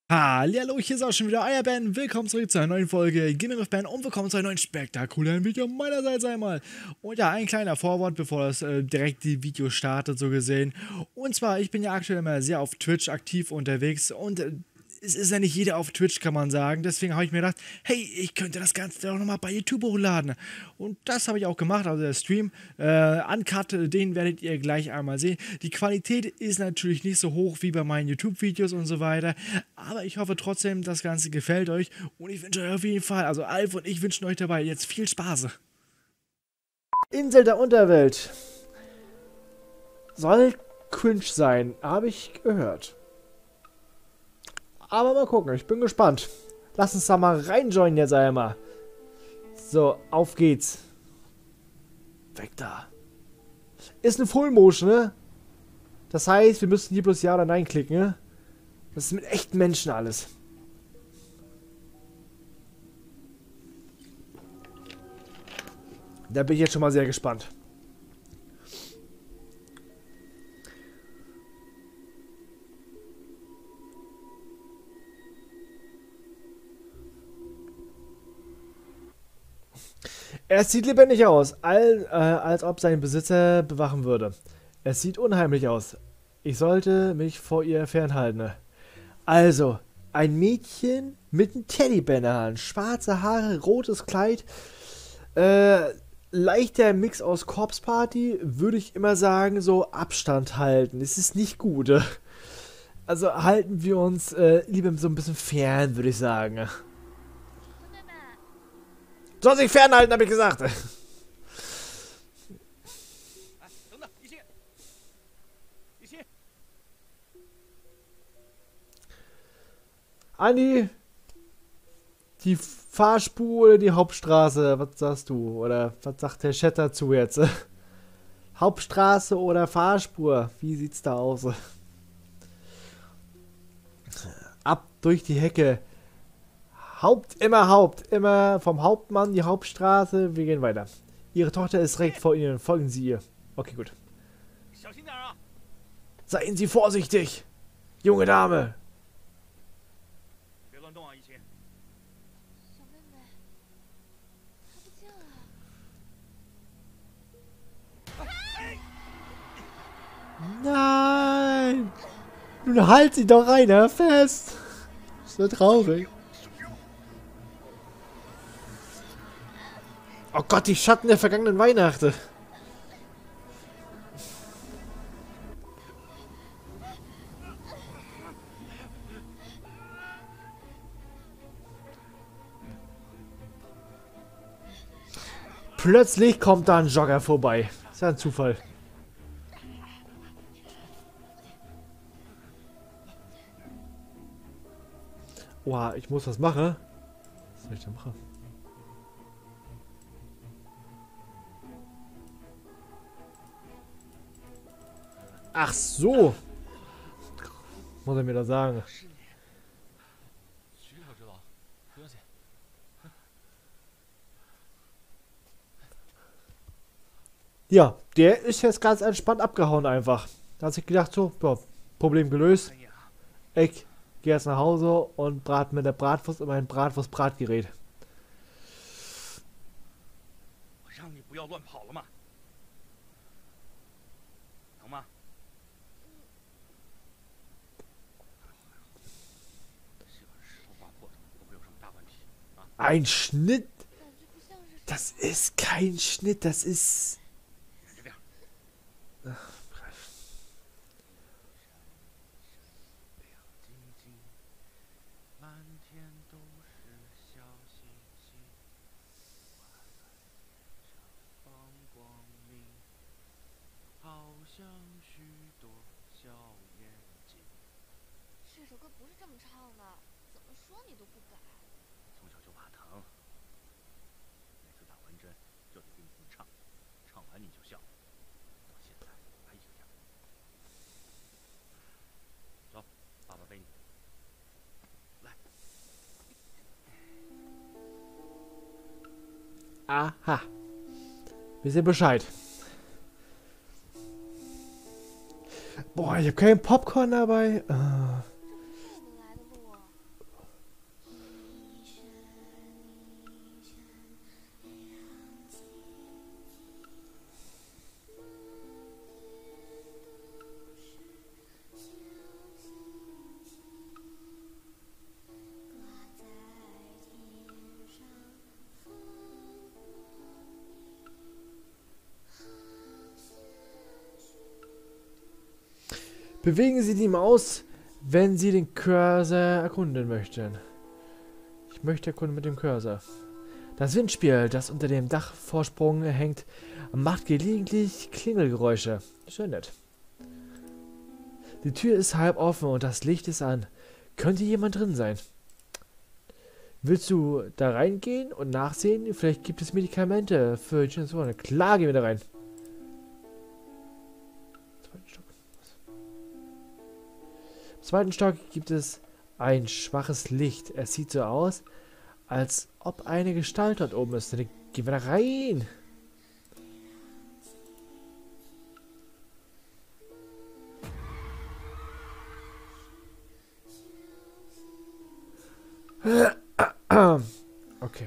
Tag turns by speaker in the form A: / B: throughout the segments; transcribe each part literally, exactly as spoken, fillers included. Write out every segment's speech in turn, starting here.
A: Hallihallo, hier ist auch schon wieder euer Ben. Willkommen zurück zu einer neuen Folge Gaming with Ben und willkommen zu einem neuen spektakulären Video meinerseits einmal. Und ja, ein kleiner Vorwort, bevor das äh, direkt die Video startet, so gesehen. Und zwar, ich bin ja aktuell immer sehr auf Twitch aktiv unterwegs und äh, es ist ja nicht jeder auf Twitch, kann man sagen. Deswegen habe ich mir gedacht, hey, ich könnte das Ganze doch nochmal bei YouTube hochladen. Und das habe ich auch gemacht, also der Stream. Äh, Uncut, den werdet ihr gleich einmal sehen. Die Qualität ist natürlich nicht so hoch wie bei meinen YouTube-Videos und so weiter. Aber ich hoffe trotzdem, das Ganze gefällt euch. Und ich wünsche euch auf jeden Fall, also Alf und ich wünschen euch dabei jetzt viel Spaß. Insel der Unterwelt. Soll cringe sein, habe ich gehört. Aber mal gucken, ich bin gespannt. Lass uns da mal reinjoinen jetzt einmal. So, auf geht's. Weg da. Ist eine Full Motion, ne? Das heißt, wir müssen hier bloß Ja oder Nein klicken, ne? Das ist mit echten Menschen alles. Da bin ich jetzt schon mal sehr gespannt. Es sieht lebendig aus, all, äh, als ob sein Besitzer bewachen würde. Es sieht unheimlich aus. Ich sollte mich vor ihr fernhalten. Also, ein Mädchen mit einem Teddybär in der Hand. Schwarze Haare, rotes Kleid. Äh, leichter Mix aus Corpse Party, würde ich immer sagen, so Abstand halten. Es ist nicht gut. Also halten wir uns äh, lieber so ein bisschen fern, würde ich sagen. Soll sich fernhalten, habe ich gesagt. Andi, die Fahrspur oder die Hauptstraße, was sagst du? Oder was sagt der Chat dazu jetzt? Hauptstraße oder Fahrspur? Wie sieht's da aus? Ab durch die Hecke. Haupt, immer Haupt, immer vom Hauptmann die Hauptstraße. Wir gehen weiter. Ihre Tochter ist direkt vor Ihnen. Folgen Sie ihr. Okay, gut. Seien Sie vorsichtig, junge Dame. Nein! Nun halt sie doch rein, hör fest! So traurig. Oh Gott, die Schatten der vergangenen Weihnachten. Plötzlich kommt da ein Jogger vorbei. Ist ja ein Zufall. Oha, ich muss was machen. Was soll ich da machen? Ach so. Muss er mir da sagen. Ja, der ist jetzt ganz entspannt abgehauen einfach. Da hat sich gedacht so, ja, Problem gelöst. Ich gehe jetzt nach Hause und brate mit der Bratwurst in mein Bratwurst-Bratgerät. Ein Schnitt? Das ist kein Schnitt, das ist... Aha. Wir sehen Bescheid. Boah, ich habe kein Popcorn dabei. Ah. Bewegen Sie die Maus, wenn Sie den Cursor erkunden möchten. Ich möchte erkunden mit dem Cursor. Das Windspiel, das unter dem Dachvorsprung hängt, macht gelegentlich Klingelgeräusche. Schön nett. Die Tür ist halb offen und das Licht ist an. Könnte jemand drin sein? Willst du da reingehen und nachsehen? Vielleicht gibt es Medikamente für Jensen. Klar, gehen wir da rein. Zweiten Stock. Im zweiten Stock gibt es ein schwaches Licht. Es sieht so aus, als ob eine Gestalt dort oben ist. Dann gehen wir da rein. Okay.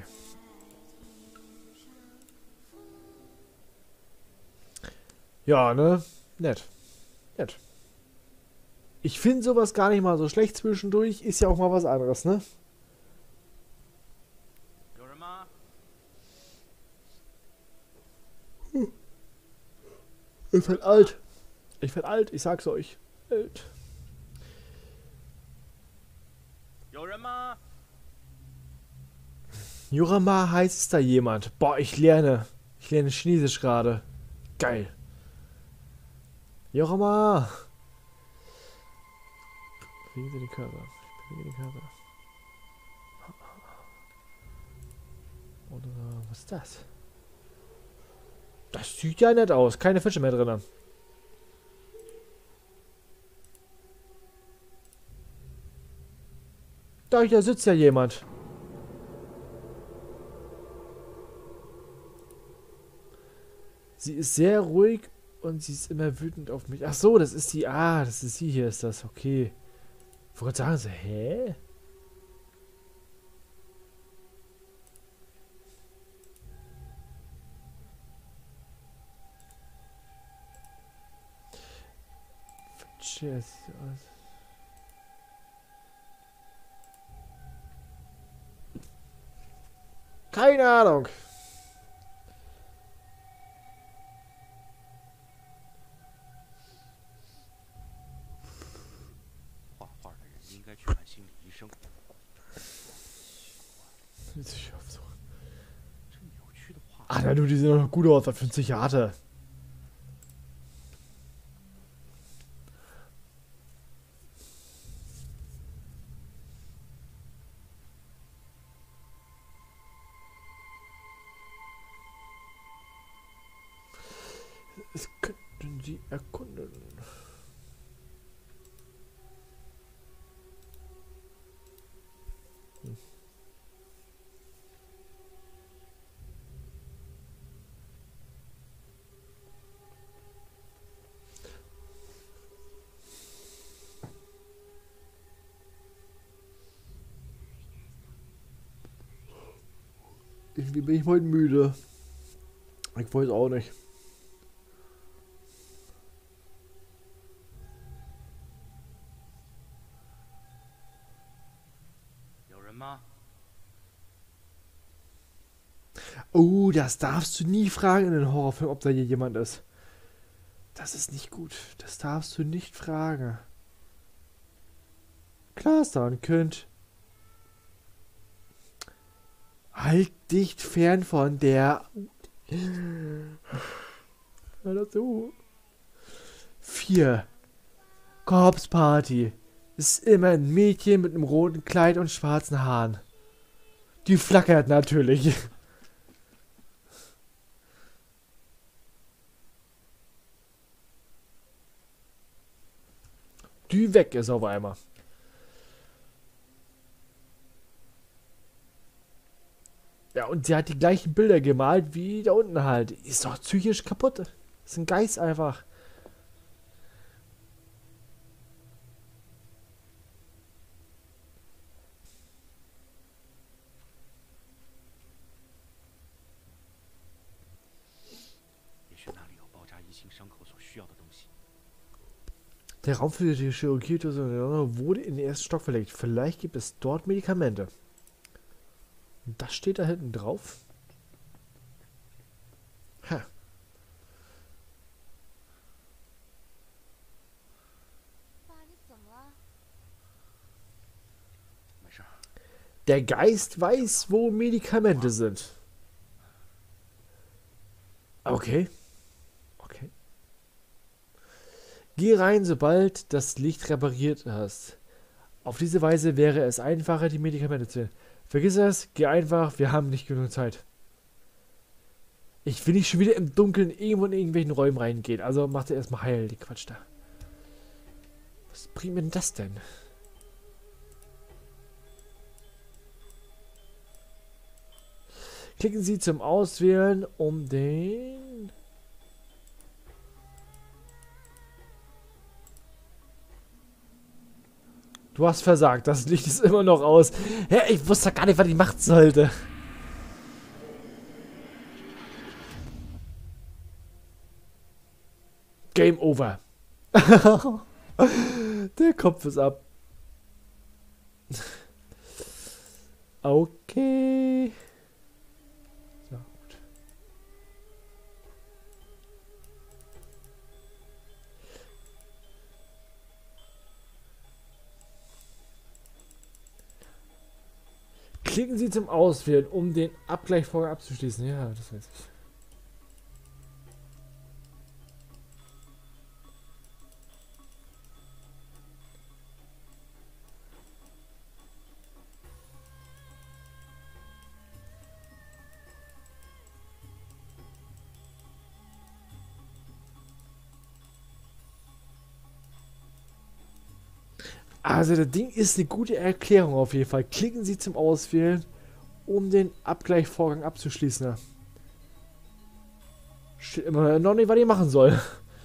A: Ja, ne? Nett. Nett. Ich finde sowas gar nicht mal so schlecht zwischendurch. Ist ja auch mal was anderes, ne? Hm. Ich werd alt. Ich werd alt, ich sag's euch. Alt. Yorama heißt es da jemand. Boah, ich lerne. Ich lerne Chinesisch gerade. Geil. Yorama. Bewegen Sie den Körper. Ich bewege den Körper. Oder was ist das? Das sieht ja nett aus. Keine Fische mehr drin. Da, da sitzt ja jemand. Sie ist sehr ruhig und sie ist immer wütend auf mich. Ach so, das ist sie. Ah, das ist sie hier, ist das. Okay. Ich wollte sagen, so, hä? Cheers. Keine Ahnung. Ah, na du, die sehen doch gut aus, für ein Psychiater. Es könnten sie erkunden. Hm. Irgendwie bin ich heute müde. Ich weiß auch nicht. Oh, das darfst du nie fragen in den Horrorfilm, ob da hier jemand ist. Das ist nicht gut. Das darfst du nicht fragen. Klar ist da ein Kind. Halt dich fern von der... Hör dazu. Vier. Korpsparty. Ist immer ein Mädchen mit einem roten Kleid und schwarzen Haaren. Die flackert natürlich. Die weg ist auf einmal. Ja, und sie hat die gleichen Bilder gemalt wie da unten halt. Ist doch psychisch kaputt. Ist ein Geist einfach. Der Raum für die Chirurgie wurde in den ersten Stock verlegt. Vielleicht gibt es dort Medikamente. Und das steht da hinten drauf. Ha. Der Geist weiß, wo Medikamente sind. Okay. Okay. Geh rein, sobald das Licht repariert hast. Auf diese Weise wäre es einfacher, die Medikamente zu finden. Vergiss das, geh einfach, wir haben nicht genug Zeit. Ich will nicht schon wieder im Dunkeln irgendwo in irgendwelchen Räumen reingehen. Also macht er erstmal heil, die Quatsch da. Was bringt mir denn das denn? Klicken Sie zum Auswählen um den... Du hast versagt, das Licht ist immer noch aus. Hä, ich wusste gar nicht, was ich machen sollte. Game over. Der Kopf ist ab. Okay. So, gut. Klicken Sie zum Auswählen, um den Abgleichsvorgang abzuschließen. Ja, das weiß ich. Also das Ding ist eine gute Erklärung auf jeden Fall. Klicken Sie zum Auswählen, um den Abgleichsvorgang abzuschließen. Steht immer noch nicht, was ich machen soll.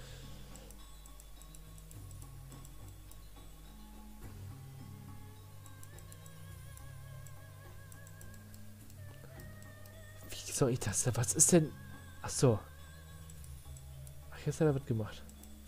A: Wie soll ich das denn? Was ist denn... Ach so. Ach, jetzt hat er was gemacht.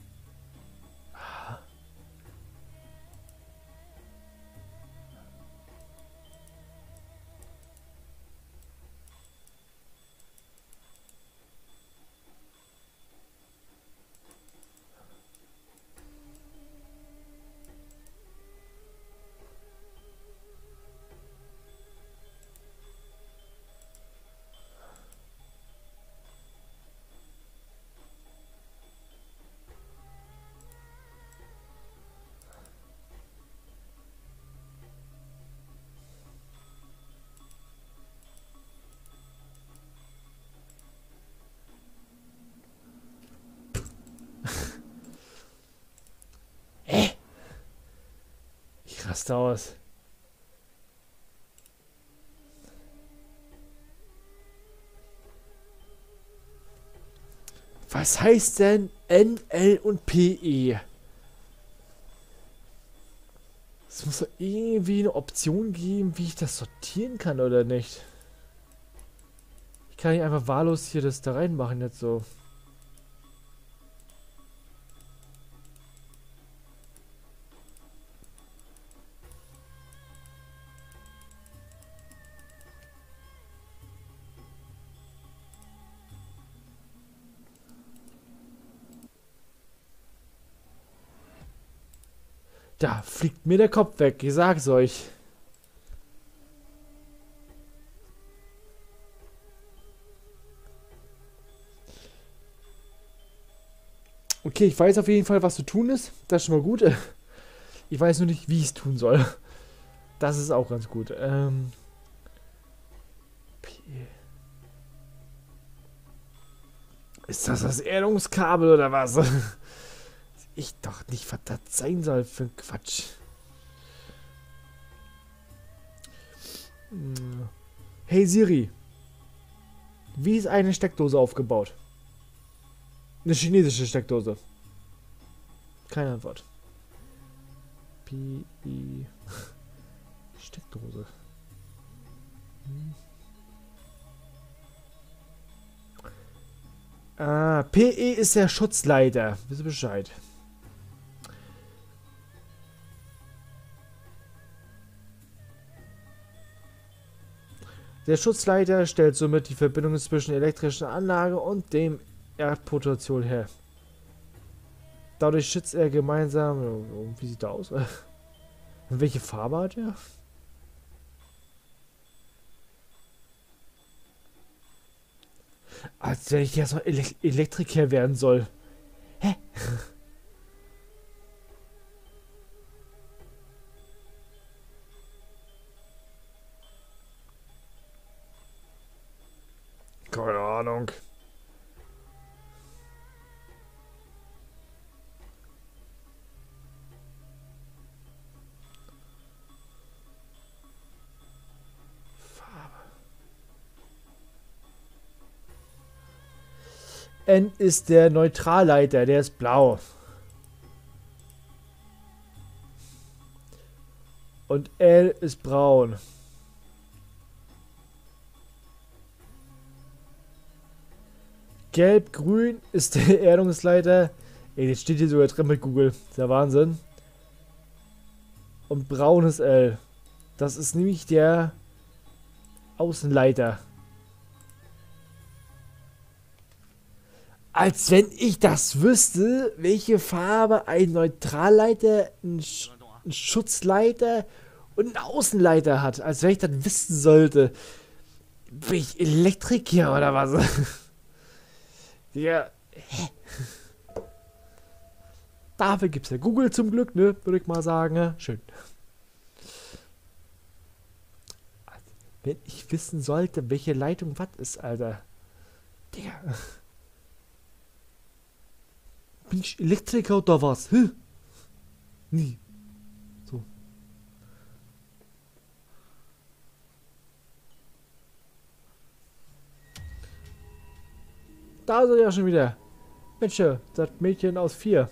A: Ich raste aus. Was heißt denn N, L und P E? Es muss doch irgendwie eine Option geben, wie ich das sortieren kann oder nicht. Ich kann nicht einfach wahllos hier das da reinmachen jetzt so. Da fliegt mir der Kopf weg, ich sag's euch. Okay, ich weiß auf jeden Fall, was zu tun ist. Das ist schon mal gut. Ich weiß nur nicht, wie ich es tun soll. Das ist auch ganz gut. Ähm ist das das Erdungskabel oder was? Ich doch nicht, was das sein soll für ein Quatsch. Hey Siri, wie ist eine Steckdose aufgebaut? Eine chinesische Steckdose. Keine Antwort. P I Steckdose. Hm. Ah, P E ist der Schutzleiter. Wisst ihr Bescheid? Der Schutzleiter stellt somit die Verbindung zwischen der elektrischen Anlage und dem Erdpotential her. Dadurch schützt er gemeinsam... Wie sieht der aus? Welche Farbe hat er? Als wenn ich jetzt noch Ele Elektriker werden soll. Hä? Keine Ahnung. N ist der Neutralleiter, der ist blau. Und L ist braun. Gelb-grün ist der Erdungsleiter. Ey, jetzt steht hier sogar drin mit Google. Das ist ja Wahnsinn. Und braun ist L. Das ist nämlich der Außenleiter. Als wenn ich das wüsste, welche Farbe ein Neutralleiter, ein, Sch ein Schutzleiter und ein Außenleiter hat. Als wenn ich das wissen sollte. Bin ich Elektriker oder was? Ja. Hä? Dafür gibt es ja Google zum Glück, ne? Würde ich mal sagen. Ne? Schön. Wenn ich wissen sollte, welche Leitung was ist, Alter. Digga. Bin ich Elektriker oder was? Hä? Nie. So. Da ist er ja schon wieder. Mensch, das Mädchen aus vier.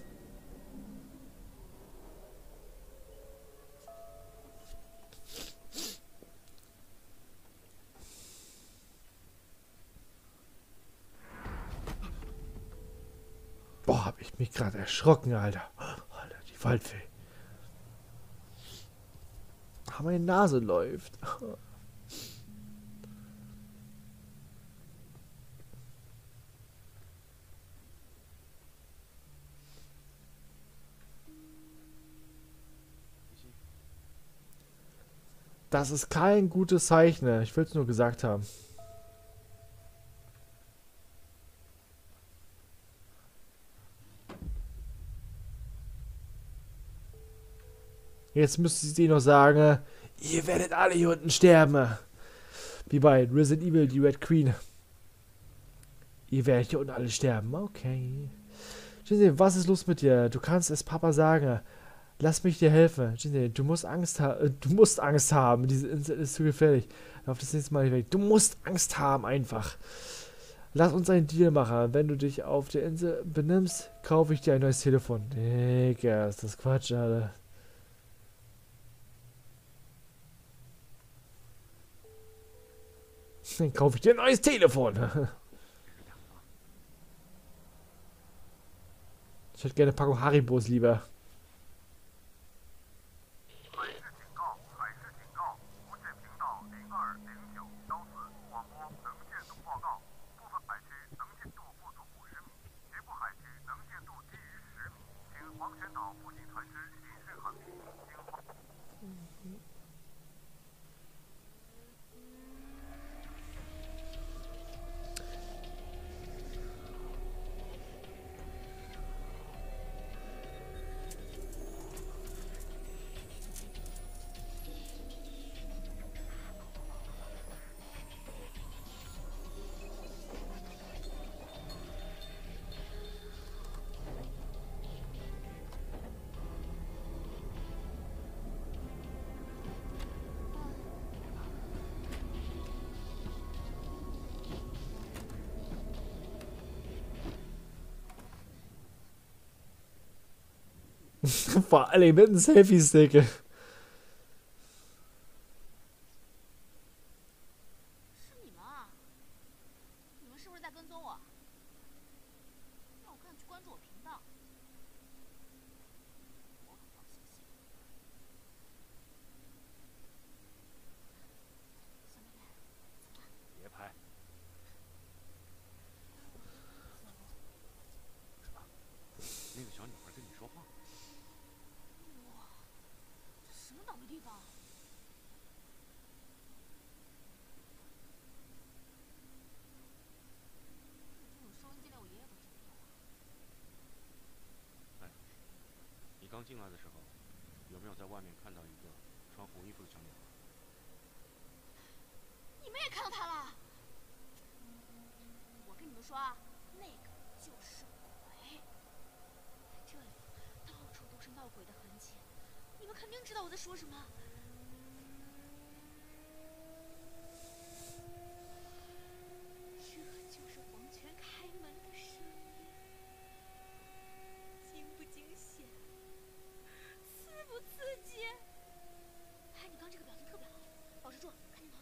A: Boah, hab ich mich gerade erschrocken, Alter. Alter, die Waldfee. Ah, meine Nase läuft. Das ist kein gutes Zeichen. Ich will es nur gesagt haben. Jetzt müsste sie noch sagen, ihr werdet alle hier unten sterben. Wie bei Resident Evil, die Red Queen. Ihr werdet hier unten alle sterben. Okay. Jinse, was ist los mit dir? Du kannst es Papa sagen. Lass mich dir helfen. Jinse, du musst Angst haben. Du musst Angst haben. Diese Insel ist zu gefährlich. Lauf das nächste Mal nicht weg. Du musst Angst haben einfach. Lass uns einen Deal machen. Wenn du dich auf der Insel benimmst, kaufe ich dir ein neues Telefon. Digga, ist das Quatsch, Alter. Dann kaufe ich dir ein neues Telefon. Ich hätte gerne eine Packung Haribos lieber. Vor allem mit einem Selfie-Stick.
B: 那个小女孩跟你说话。 刚进来的时候，有没有在外面看到一个穿红衣服的小女孩？
C: 你们也看到她了？我跟你们说啊，那个就是鬼。在这里，到处都是闹鬼的痕迹，你们肯定知道我在说什么。这就是黄泉开门的声音，惊不惊险？刺不刺激？哎，你刚这个表情特别好，保持住，赶紧跑！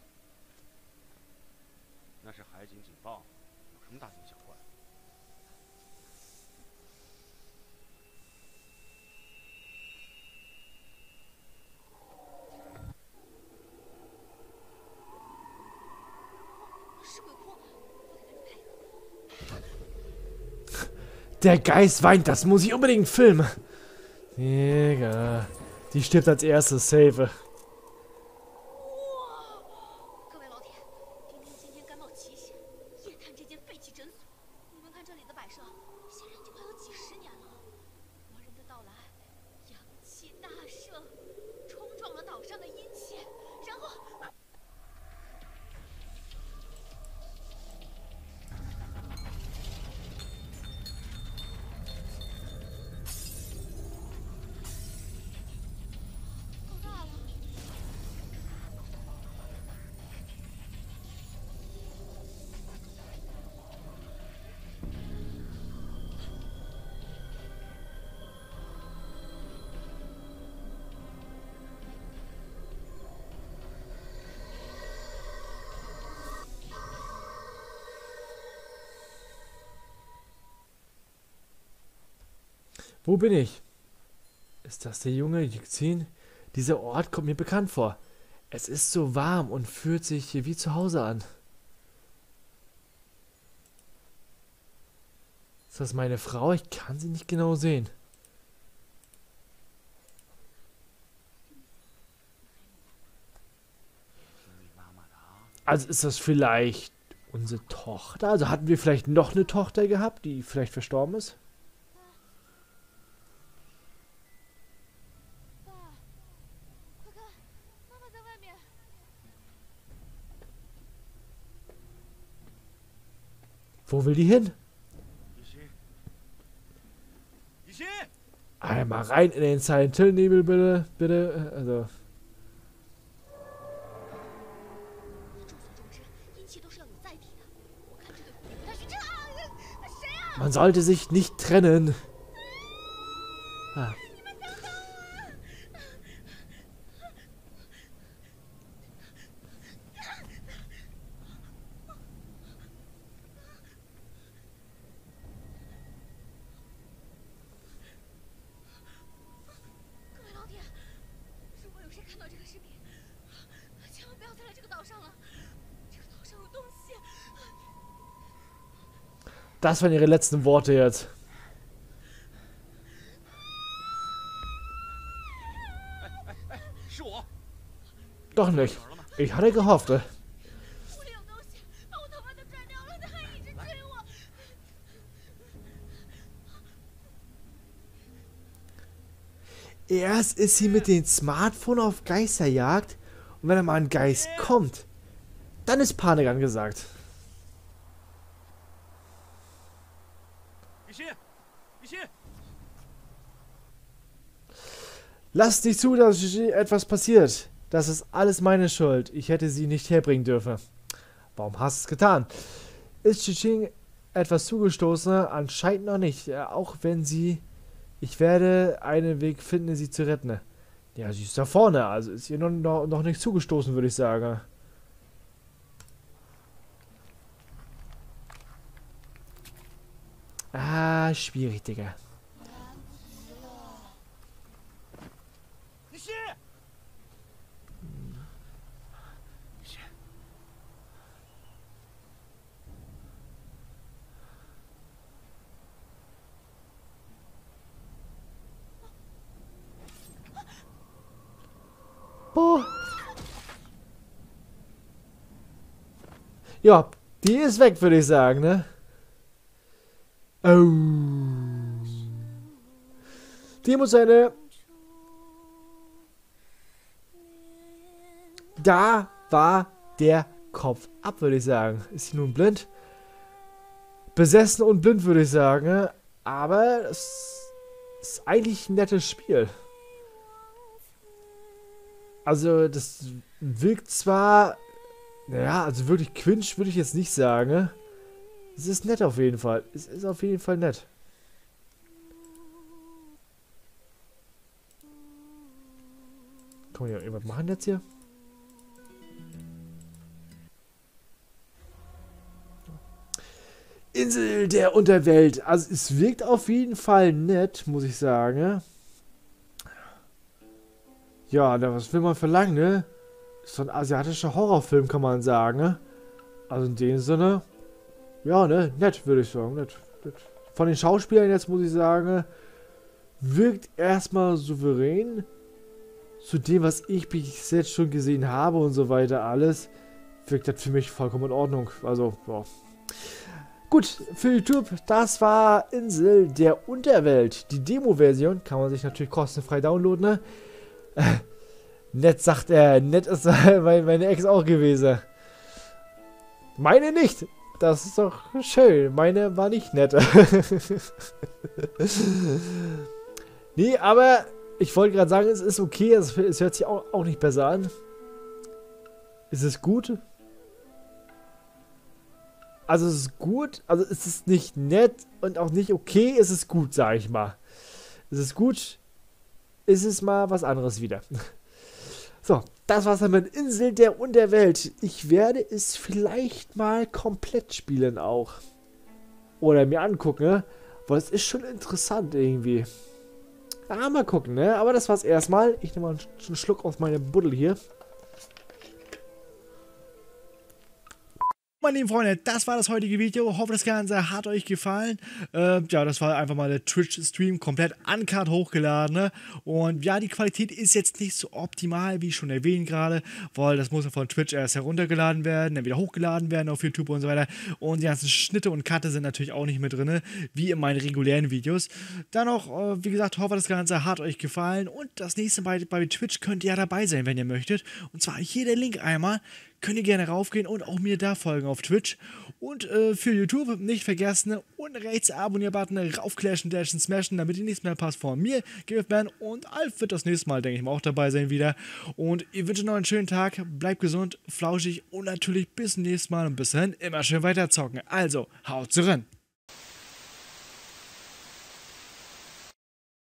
B: 那是海警警报，有什么大惊小怪？
C: 是鬼哭，我得赶紧配合。
A: Der Geist weint, das muss ich unbedingt filmen. Digga. Die stirbt als erstes, safe.
C: 各位老铁，听听今天甘冒奇险，夜探这间废弃诊所。你们看这里的摆设，显然已经快有几十年了。魔人的到来，阳气大盛，冲撞了岛上的阴气，然后。
A: Wo bin ich? Ist das der junge Yuxin? Dieser Ort kommt mir bekannt vor. Es ist so warm und fühlt sich hier wie zu Hause an. Ist das meine Frau? Ich kann sie nicht genau sehen. Also ist das vielleicht unsere Tochter? Also hatten wir vielleicht noch eine Tochter gehabt, die vielleicht verstorben ist? Wo will die hin? Einmal rein in den Silent Hill Nebel, bitte, bitte, also. Man sollte sich nicht trennen. Ah. Das waren ihre letzten Worte jetzt. Doch nicht. Ich hatte gehofft. Erst ist sie mit dem Smartphone auf Geisterjagd und wenn da mal ein Geist kommt, dann ist Panik angesagt. Lass nicht zu, dass etwas passiert. Das ist alles meine Schuld. Ich hätte sie nicht herbringen dürfen. Warum hast du es getan? Ist Chiching etwas zugestoßen? Anscheinend noch nicht. Auch wenn sie... Ich werde einen Weg finden, sie zu retten. Ja, sie ist da vorne. Also ist ihr noch, noch, noch nicht zugestoßen, würde ich sagen. Ah, schwierig, Digga. Boah. Ja, die ist weg, würde ich sagen, ne? Oh. Demo zu Ende. Da war der Kopf ab, würde ich sagen. Ist sie nun blind? Besessen und blind, würde ich sagen. Aber es ist eigentlich ein nettes Spiel. Also, das wirkt zwar... Naja, also wirklich Quinch würde ich jetzt nicht sagen. Es ist nett auf jeden Fall. Es ist auf jeden Fall nett. Kann man ja irgendwas machen jetzt hier? Insel der Unterwelt. Also es wirkt auf jeden Fall nett, muss ich sagen. Ja, na, was will man verlangen, ne? Ist so ein asiatischer Horrorfilm, kann man sagen, ne? Also in dem Sinne, ja, ne, nett, würde ich sagen, nett, nett. Von den Schauspielern jetzt, muss ich sagen, wirkt erstmal souverän. Zu dem, was ich bis jetzt schon gesehen habe und so weiter alles, wirkt das für mich vollkommen in Ordnung. Also, ja. Gut, für YouTube, das war Insel der Unterwelt. Die Demo-Version kann man sich natürlich kostenfrei downloaden, ne? Äh, nett sagt er, nett ist meine Ex auch gewesen. Meine nicht. Das ist doch schön. Meine war nicht nett. Nee, aber ich wollte gerade sagen, es ist okay. Es, es hört sich auch, auch nicht besser an. Ist es gut? Also es ist gut, also es ist nicht nett und auch nicht okay, es ist gut, sage ich mal. Es ist gut, ist es mal was anderes wieder. So, das war's dann mit Insel der Unterwelt. Ich werde es vielleicht mal komplett spielen auch. Oder mir angucken, ne? Weil es ist schon interessant irgendwie. Ja, mal gucken, ne? Aber das war's erstmal. Ich nehme mal einen Schluck aus meinem Buddel hier. Meine lieben Freunde, das war das heutige Video. Hoffe, das Ganze hat euch gefallen. Äh, ja, das war einfach mal der Twitch-Stream komplett uncut hochgeladen. Ne? Und ja, die Qualität ist jetzt nicht so optimal, wie schon erwähnt gerade, weil das muss ja von Twitch erst heruntergeladen werden, dann wieder hochgeladen werden auf YouTube und so weiter. Und die ganzen Schnitte und Cutte sind natürlich auch nicht mit drin, wie in meinen regulären Videos. Dann noch, äh, wie gesagt, hoffe, das Ganze hat euch gefallen. Und das nächste Mal bei Twitch könnt ihr ja dabei sein, wenn ihr möchtet. Und zwar hier der Link einmal. Könnt ihr gerne raufgehen und auch mir da folgen auf Twitch. Und äh, für YouTube nicht vergessen, unten rechts Abonnier-Button raufklatschen, dashen, smashen, damit ihr nichts mehr passt von mir, GiveFman und Alf wird das nächste Mal, denke ich mal, auch dabei sein wieder. Und ich wünsche noch einen schönen Tag, bleibt gesund, flauschig und natürlich bis zum nächsten Mal und bis dahin immer schön weiter zocken. Also, haut rein!